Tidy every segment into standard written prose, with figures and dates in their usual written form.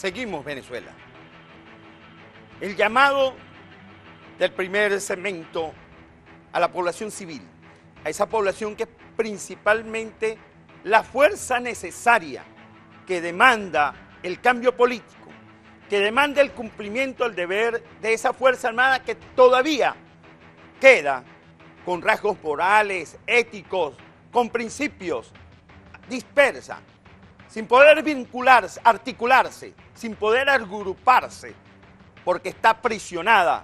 Seguimos Venezuela. El llamado del primer segmento a la población civil, a esa población que es principalmente la fuerza necesaria que demanda el cambio político, que demanda el cumplimiento del deber de esa Fuerza Armada que todavía queda con rasgos morales, éticos, con principios, dispersa, sin poder vincularse, articularse, sin poder agruparse, porque está presionada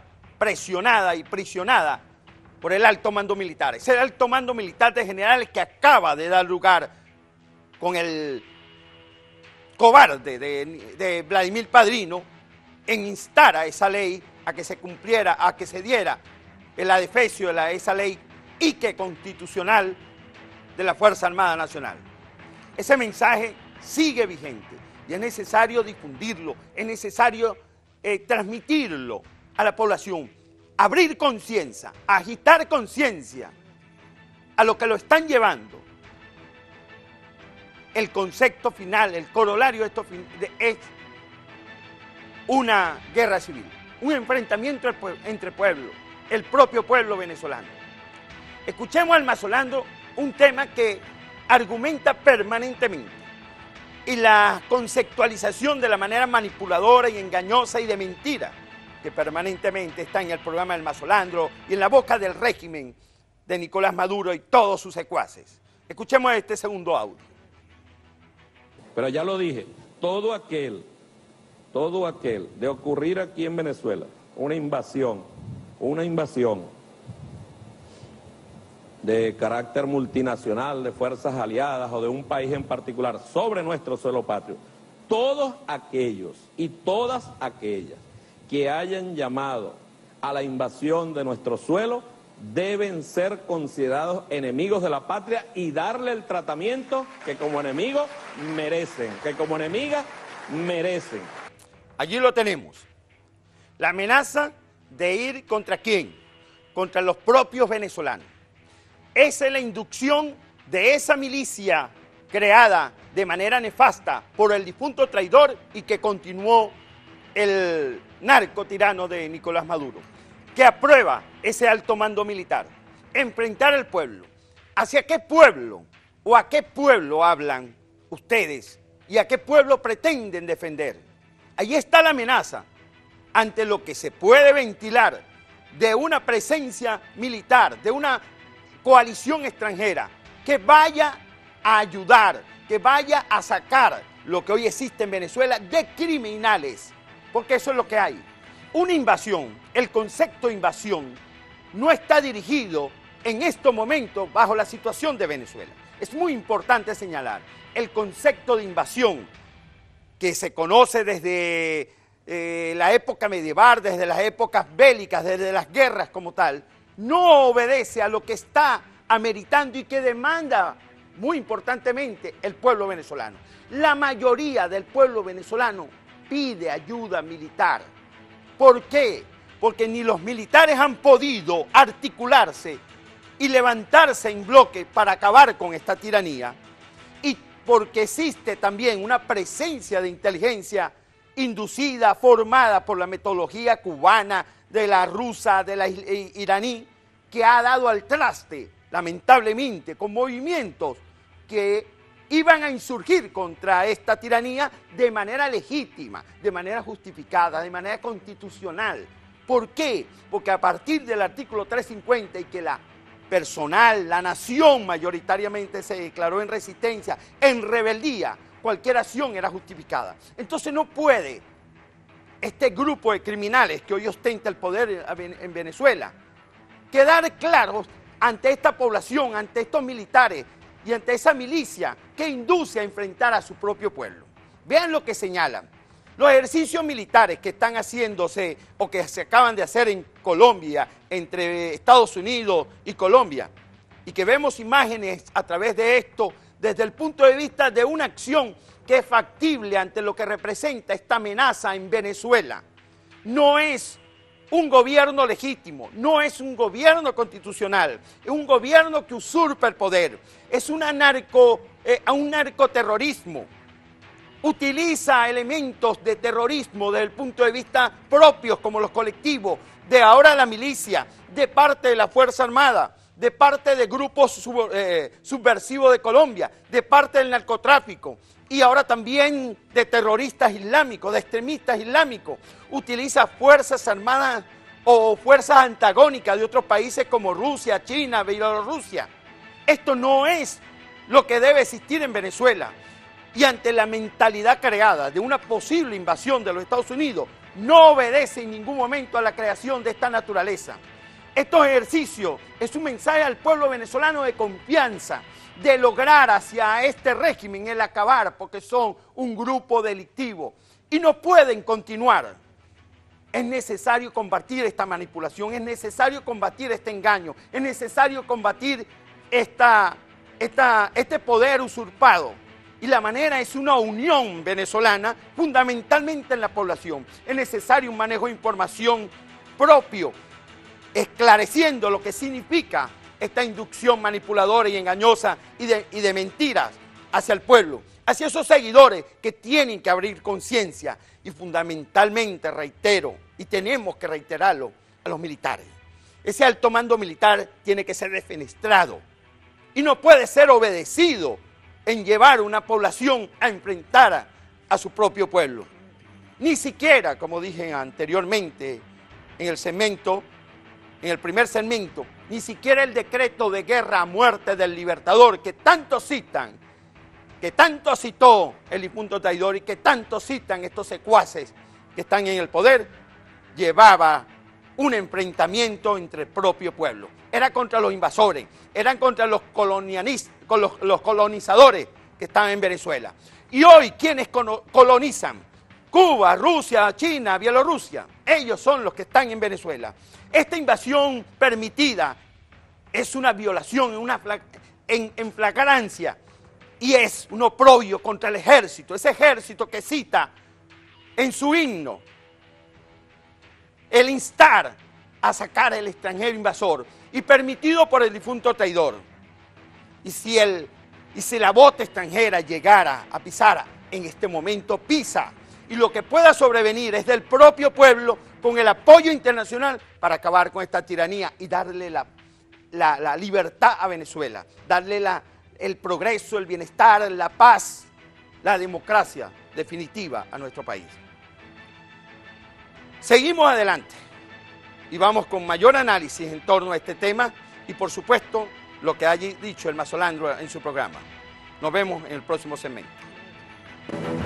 por el alto mando militar. Ese alto mando militar de generales que acaba de dar lugar con el cobarde de Vladimir Padrino en instar a esa ley a que se cumpliera, a que se diera el adefesio de esa ley y que constitucional de la Fuerza Armada Nacional. Ese mensaje sigue vigente y es necesario difundirlo, es necesario transmitirlo a la población, abrir conciencia, agitar conciencia a lo que lo están llevando. El concepto final, el corolario de esto es una guerra civil, un enfrentamiento entre pueblos, el propio pueblo venezolano. Escuchemos al Mazolando un tema que argumenta permanentemente y la conceptualización de la manera manipuladora y engañosa y de mentira que permanentemente está en el programa del Mazolando y en la boca del régimen de Nicolás Maduro y todos sus secuaces. Escuchemos este segundo audio. Pero ya lo dije, todo aquel de ocurrir aquí en Venezuela, una invasión de carácter multinacional, de fuerzas aliadas o de un país en particular sobre nuestro suelo patrio, todos aquellos y todas aquellas que hayan llamado a la invasión de nuestro suelo deben ser considerados enemigos de la patria y darle el tratamiento que como enemigos merecen, que como enemigas merecen. Allí lo tenemos. La amenaza de ir ¿contra quién? Contra los propios venezolanos. Esa es la inducción de esa milicia creada de manera nefasta por el difunto traidor y que continuó el narco tirano de Nicolás Maduro, que aprueba ese alto mando militar, enfrentar al pueblo. ¿Hacia qué pueblo o a qué pueblo hablan ustedes y a qué pueblo pretenden defender? Ahí está la amenaza ante lo que se puede ventilar de una presencia militar, de una coalición extranjera que vaya a ayudar, que vaya a sacar lo que hoy existe en Venezuela de criminales, porque eso es lo que hay. Una invasión, el concepto de invasión, no está dirigido en estos momentos bajo la situación de Venezuela. Es muy importante señalar, el concepto de invasión que se conoce desde la época medieval, desde las épocas bélicas, desde las guerras como tal, no obedece a lo que está ameritando y que demanda, muy importantemente, el pueblo venezolano. La mayoría del pueblo venezolano pide ayuda militar. ¿Por qué? Porque ni los militares han podido articularse y levantarse en bloque para acabar con esta tiranía, y porque existe también una presencia de inteligencia inducida, formada por la metodología cubana, de la rusa, de la iraní, que ha dado al traste, lamentablemente, con movimientos que iban a insurgir contra esta tiranía de manera legítima, de manera justificada, de manera constitucional. ¿Por qué? Porque a partir del artículo 350 y que la nación mayoritariamente se declaró en resistencia, en rebeldía, cualquier acción era justificada. Entonces no puede este grupo de criminales que hoy ostenta el poder en Venezuela quedar claros ante esta población, ante estos militares y ante esa milicia que induce a enfrentar a su propio pueblo. Vean lo que señalan. Los ejercicios militares que están haciéndose o que se acaban de hacer en Colombia, entre Estados Unidos y Colombia, y que vemos imágenes a través de esto desde el punto de vista de una acción que es factible ante lo que representa esta amenaza en Venezuela. No es un gobierno legítimo, no es un gobierno constitucional, es un gobierno que usurpa el poder, es un narcoterrorismo utiliza elementos de terrorismo desde el punto de vista propios, como los colectivos, de ahora la milicia, de parte de la Fuerza Armada, de parte de grupos subversivos de Colombia, de parte del narcotráfico y ahora también de terroristas islámicos, de extremistas islámicos. Utiliza fuerzas armadas o fuerzas antagónicas de otros países como Rusia, China, Bielorrusia. Esto no es lo que debe existir en Venezuela. Y ante la mentalidad creada de una posible invasión de los Estados Unidos, no obedece en ningún momento a la creación de esta naturaleza. Estos ejercicios es un mensaje al pueblo venezolano de confianza, de lograr hacia este régimen el acabar, porque son un grupo delictivo y no pueden continuar. Es necesario combatir esta manipulación, es necesario combatir este engaño, es necesario combatir este poder usurpado. Y la manera es una unión venezolana, fundamentalmente en la población. Es necesario un manejo de información propio, esclareciendo lo que significa esta inducción manipuladora y engañosa y de mentiras hacia el pueblo, hacia esos seguidores que tienen que abrir conciencia y fundamentalmente, reitero, y tenemos que reiterarlo, a los militares. Ese alto mando militar tiene que ser defenestrado y no puede ser obedecido en llevar una población a enfrentar a su propio pueblo. Ni siquiera, como dije anteriormente en el primer segmento, ni siquiera el decreto de guerra a muerte del Libertador, que tanto citan, que tanto citó el difunto traidor y que tanto citan estos secuaces que están en el poder, llevaba un enfrentamiento entre el propio pueblo. Era contra los invasores, eran contra los colonizadores que estaban en Venezuela. Y hoy, ¿quiénes colonizan? Cuba, Rusia, China, Bielorrusia. Ellos son los que están en Venezuela. Esta invasión permitida es una violación, en flagrancia, y es un oprobio contra el ejército, ese ejército que cita en su himno el instar a sacar al extranjero invasor y permitido por el difunto traidor. Y si la bota extranjera llegara a pisar, en este momento pisa, y lo que pueda sobrevenir es del propio pueblo con el apoyo internacional para acabar con esta tiranía y darle la libertad a Venezuela, darle el progreso, el bienestar, la paz, la democracia definitiva a nuestro país. Seguimos adelante y vamos con mayor análisis en torno a este tema y por supuesto lo que haya dicho el Mazolandro en su programa. Nos vemos en el próximo segmento.